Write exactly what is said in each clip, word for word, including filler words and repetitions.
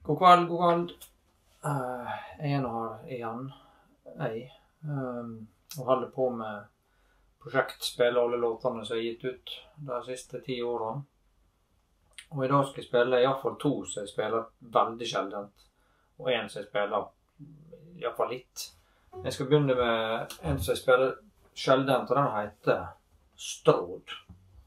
God kveld, god kveld. Uh, jeg er nå her igjen, jeg, um, og holder på med prosjektspill alle låtene som er gitt ut de siste ti årene. Og i dag skal jeg spille i hvert fall to som jeg spiller veldig sjeldent, og en som jeg spiller i hvert fall litt. Jeg skal begynne med en som jeg spiller sjeldent, og den heter Stråd.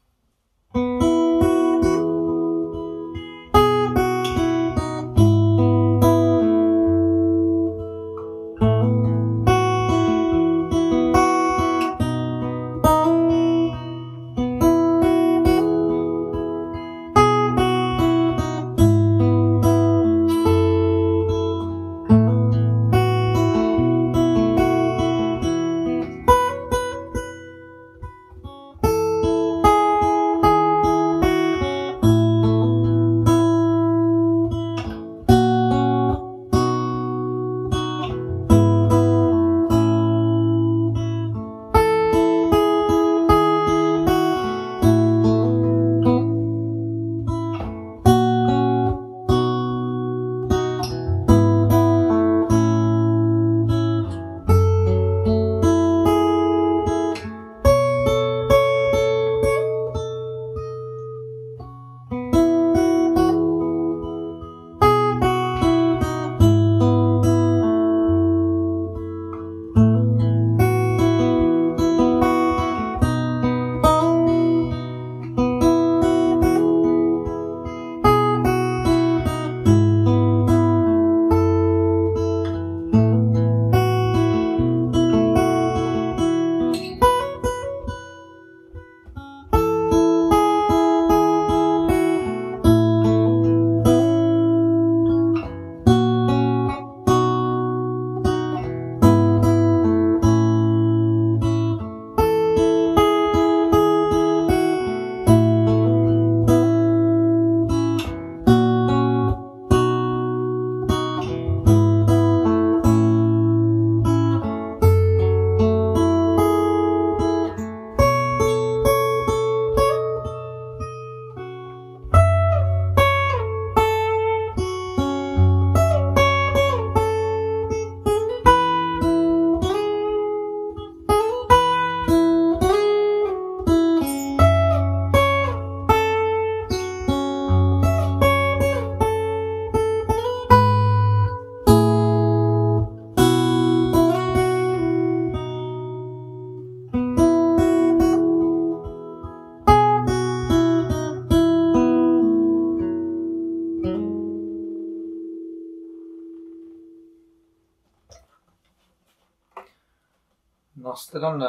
Neste den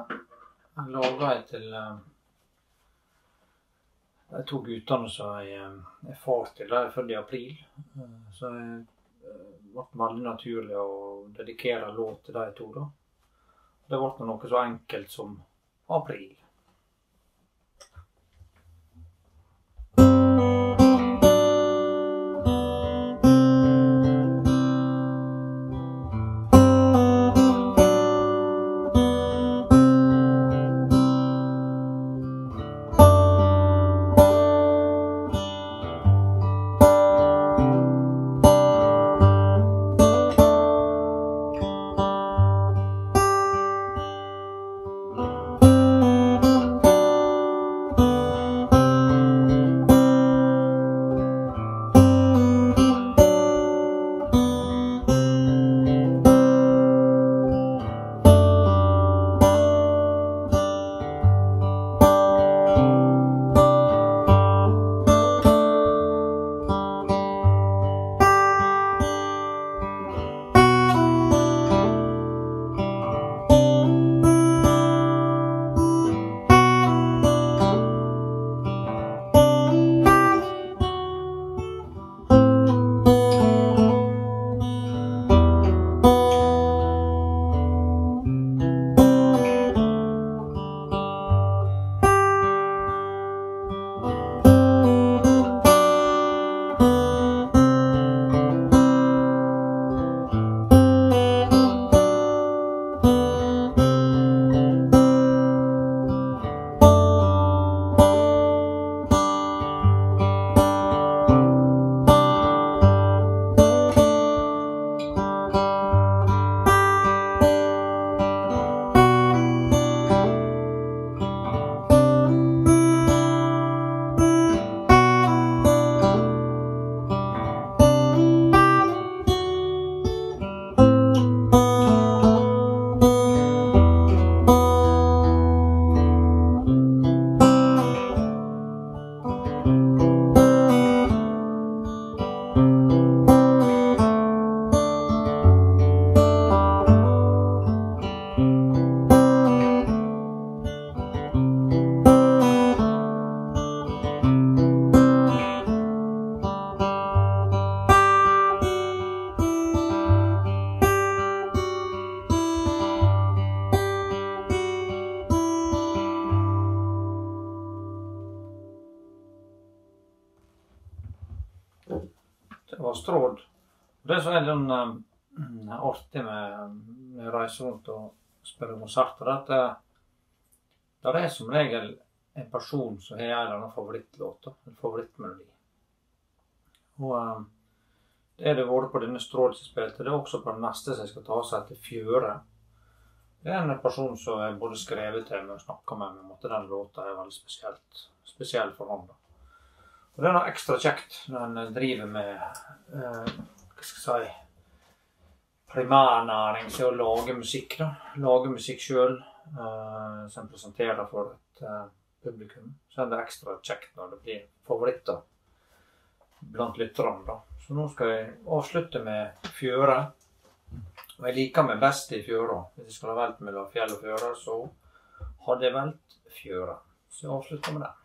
uh, laget jeg til uh, de to guttene som jeg uh, er far til. De er født i april, uh, så det uh, ble veldig naturlig å dedikere en låt til de to da. Det ble noe så enkelt som april. Det var Stråd. Det som er sånn um, artig med, med å reise rundt og spille konserter, det er at det, det er som regel en person som har en eller annen favorittlåt, en favorittmelodi. Og um, det er det både på denne Stråd som spilte, det er også på den neste som jeg skal ta seg til Fjøre. Det er en person som jeg både skrevet til meg og snakket med, men at den låta er veldig spesielt, spesiell for ham da. Og det er noe ekstra kjekt når en driver med, eh, hva skal jeg si, primærnæring til å lage musikk da. Lage musikk selv, eh, som presenterer for et eh, publikum. Så er det ekstra kjekt når det blir favoritter blant lytterne da. Så nå skal jeg avslutte med Fjøre. Og jeg liker meg best i Fjøre. Hvis jeg skal ha valgt mellom fjell og Fjøre, så hadde jeg valgt Fjøre. Så jeg avslutter med det.